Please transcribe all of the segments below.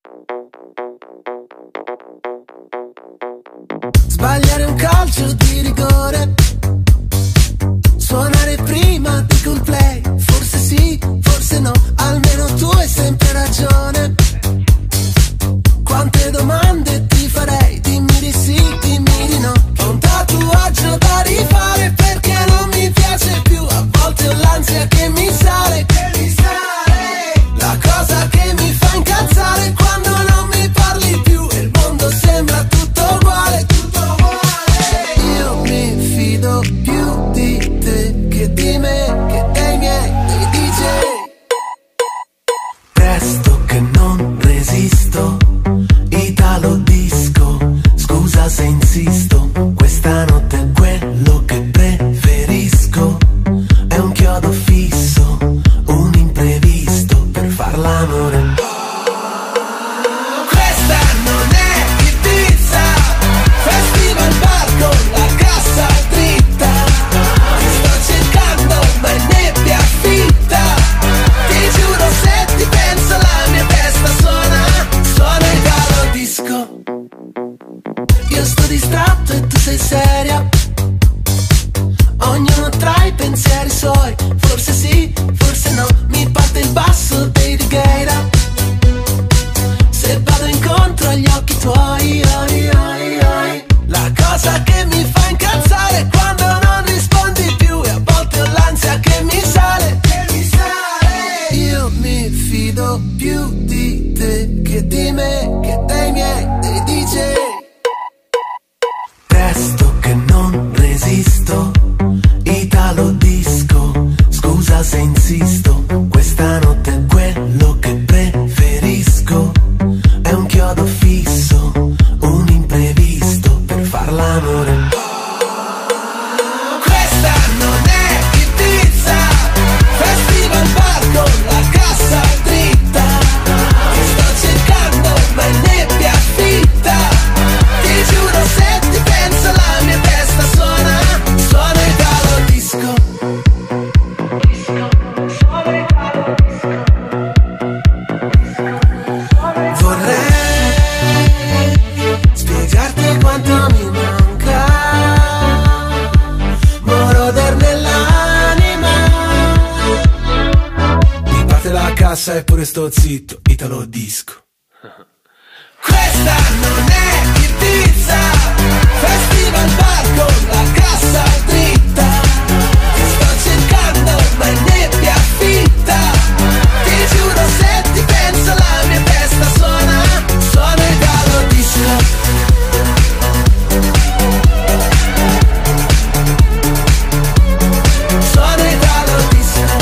Sbagliare un calcio di rigore, suonare prima di Coldplay, forse sì, forse no, almeno tu hai sempre ragione. Quante domande ti farei, dimmi di sì, dimmi di no. Ho un tatuaggio da rifare perché non mi piace più, a volte ho l'ansia che mi sale, la cosa che mi fa incazzare quando non mi parli più e il mondo sembra tutto uguale, tutto uguale. Io mi fido più di te che di me, che dei miei, dei DJ. Presto che non resisto, Italo disco, scusa se insisto, questa notte è quello che preferisco, è un chiodo fisso, un imprevisto per far l'amore. Questa non è Ibiza, festival bar con la cassa dritta, ti sto cercando ma è nebbia fitta, ti giuro se ti penso la mia testa suona Italo disco. Io sto distratto e tu sei seria, ognuno tra i pensieri suoi, forse sì, forse no, mi parte il basso dei Righeira, se vado incontro agli occhi tuoi, la cosa che mi fa incazzare è quando non rispondi più e a volte ho l'ansia che mi sale, io mi fido più di te che di me, che dei miei, dei DJ. Presto che non resisto, Italo disco, scusa se insisto, questa notte è quello che preferisco, è un chiodo fisso, un imprevisto per far l'amore. Questa non è Ibiza, festival bar con la cassa dritta, ti sto cercando ma è nebbia fitta, ti giuro se ti penso la mia testa suona Italo disco. Vorrei spiegarti quanto mi manca, moroder nell'anima, mi parte la cassa eppure sto zitto, Italo disco. Questa non è Ibiza, festival bar con la cassa dritta, ti sto cercando ma è nebbia fitta, ti giuro se ti penso la mia testa suona Italo disco. Suona Italo disco,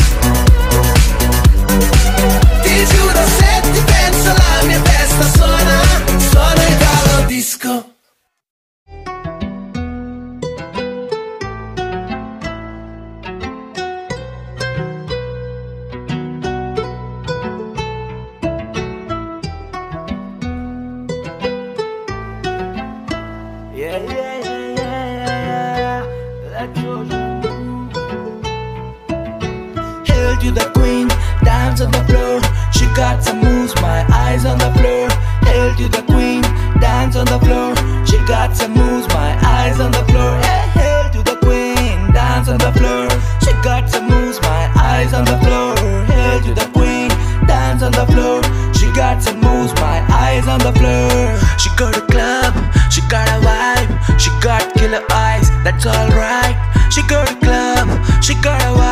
ti giuro se ti penso la mia testa suona Italo disco. Hail to the queen, dance on the floor. She got some moves, my eyes on the floor. Hail to the queen, dance on the floor. She got some moves, my eyes on the floor. Hey, hail to the queen, dance on the floor. She got some moves, my eyes on the floor. Hail to the queen, dance on the floor. She got some moves, my eyes on the floor. She got a club, she got a vibe. She got killer eyes, that's alright. She got a club, she got a vibe.